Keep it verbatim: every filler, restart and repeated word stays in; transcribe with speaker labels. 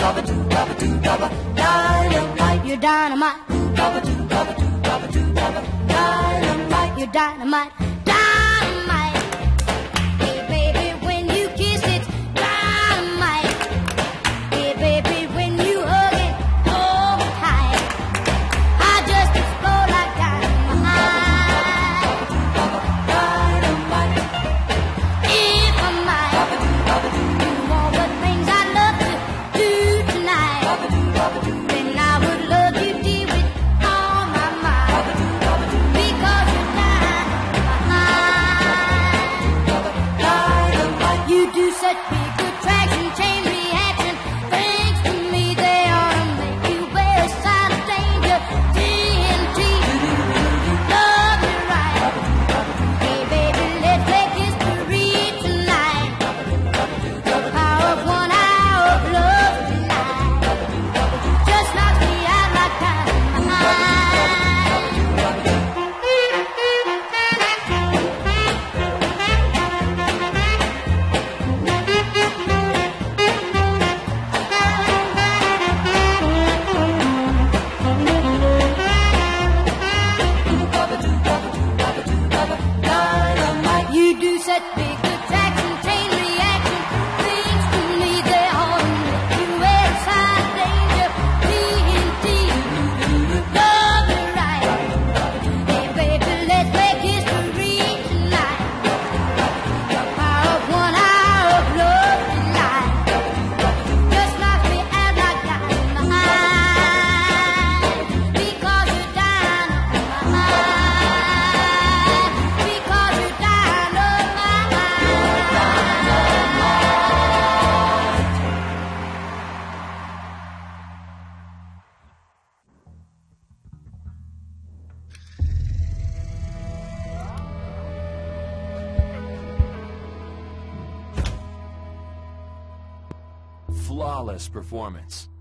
Speaker 1: Dynamite, you're dynamite. Dynamite, you're dynamite. Dynamite. Hey baby, when you kiss it, dynamite. Hey baby, when you hug it, hold it tight. I just explode like dynamite. Dynamite. If I might do all the things I'd love to do tonight, then I would love you dear with all my might. Because you're dynamite. You do such big attraction, chain reaction. Thanks to me, they ought to make you wear a side of danger. T N T, love you right. Hey baby, let's make history tonight. The power of one hour of love tonight just knocks me out like dynamite. You do such big attraction, chain reaction. Things to me, they ought to make you wear a side of danger. T N T, love you right. Hey baby, let's make history tonight. The power of one hour of love tonight just knocks me out like dynamite. Because you're dynamite. Because you're
Speaker 2: Flawless performance.